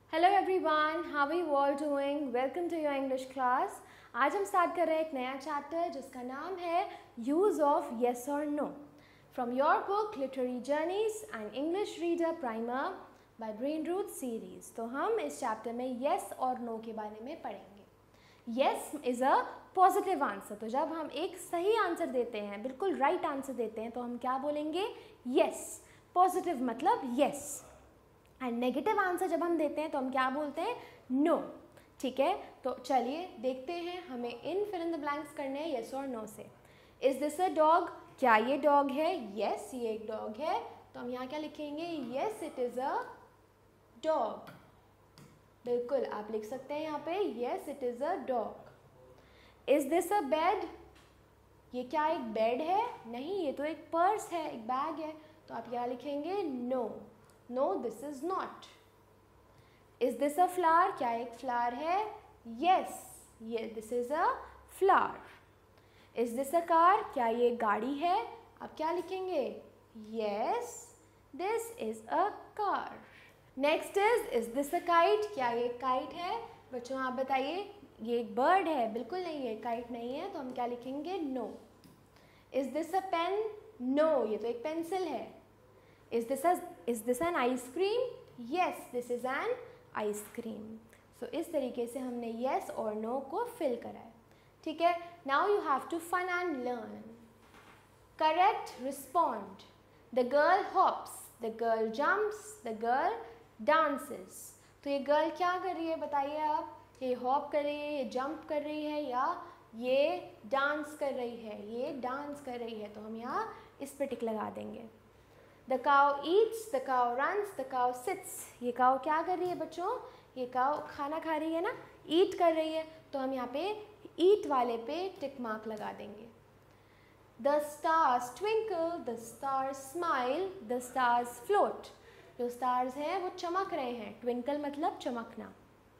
Hello everyone, how are you all doing? Welcome to your English class. आज हम start कर रहे हैं एक नया चैप्टर जिसका नाम है यूज़ ऑफ येस और no from your book literary journeys and English reader primer by brain root series. तो हम इस चैप्टर में येस और नो के बारे में पढ़ेंगे। Yes is a positive answer. तो जब हम एक सही आंसर देते हैं, बिल्कुल राइट आंसर देते हैं, तो हम क्या बोलेंगे? येस। पॉजिटिव मतलब येस। एंड नेगेटिव आंसर जब हम देते हैं तो हम क्या बोलते हैं? नो। ठीक है, तो चलिए देखते हैं। हमें इन फिल इन द ब्लैंक्स करने हैं येस और नो से। Is this a dog? क्या ये डॉग है? येस, ये एक डॉग है। तो हम यहाँ क्या लिखेंगे? Yes it is a dog. बिल्कुल आप लिख सकते हैं यहाँ पे yes it is a dog. Is this a bed? ये क्या एक बेड है? नहीं, ये तो एक पर्स है, एक बैग है। तो आप यहाँ लिखेंगे no. No, this is not. Is this a flower? क्या एक flower है? Yes, this is a flower. Is this a car? क्या ये एक गाड़ी है? आप क्या लिखेंगे? Yes, this is a car. Next is this a kite? क्या ये एक kite है? बच्चों आप बताइए, ये एक bird है? बिल्कुल नहीं, ये kite नहीं है। तो हम क्या लिखेंगे? No. Is this a pen? No, ये तो एक pencil है। Is this an ice cream? Yes, this is an ice cream. So इस तरीके से हमने yes और no को fill करा है। ठीक है, now you have to fun and learn. Correct, respond. The girl hops, the girl jumps, the girl dances. तो ये girl क्या कर रही है बताइए आप? ये hop कर रही है, ये jump कर रही है, या ये dance कर रही है? ये dance कर रही है। तो हम यहाँ इस पे टिक लगा देंगे। The cow eats, the cow runs, the cow sits. ये काऊ क्या कर रही है बच्चों? ये काऊ खाना खा रही है ना, ईट कर रही है। तो हम यहाँ पे ईट वाले पे टिक मार्क लगा देंगे। The stars twinkle, the stars smile, the stars float. जो stars हैं वो चमक रहे हैं। Twinkle मतलब चमकना।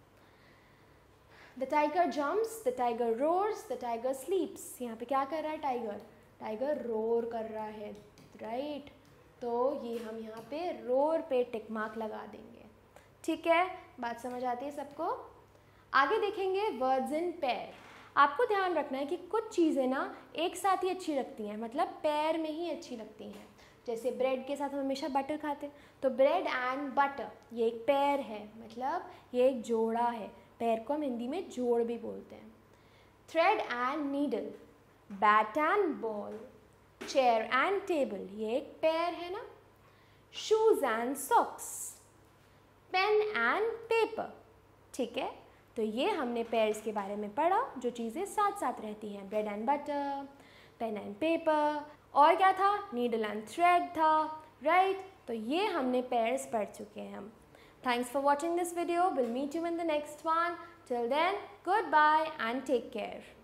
The tiger jumps, the tiger roars, the tiger sleeps. यहाँ पे क्या कर रहा है टाइगर? टाइगर रोर कर रहा है, राइट? तो ये हम यहाँ पे रोर पे टिक मार्क लगा देंगे। ठीक है, बात समझ आती है सबको? आगे देखेंगे वर्ड्स इन पेयर। आपको ध्यान रखना है कि कुछ चीज़ें ना एक साथ ही अच्छी लगती हैं, मतलब पेयर में ही अच्छी लगती हैं। जैसे ब्रेड के साथ हम हमेशा बटर खाते हैं, तो ब्रेड एंड बटर ये एक पेयर है, मतलब ये एक जोड़ा है। पेयर को हम हिंदी में जोड़ भी बोलते हैं। Thread and needle, bat and ball, chair and table ये एक पेयर है ना। Shoes and socks, pen and paper. ठीक है, तो ये हमने पेयर्स के बारे में पढ़ा, जो चीज़ें साथ साथ रहती हैं। Bread and butter, pen and paper, और क्या था? नीडल एंड थ्रेड था, राइट? तो ये हमने पेयर्स पढ़ चुके हैं हम। Thanks for watching this video. Will meet you in the next one. Till then, goodbye and take care.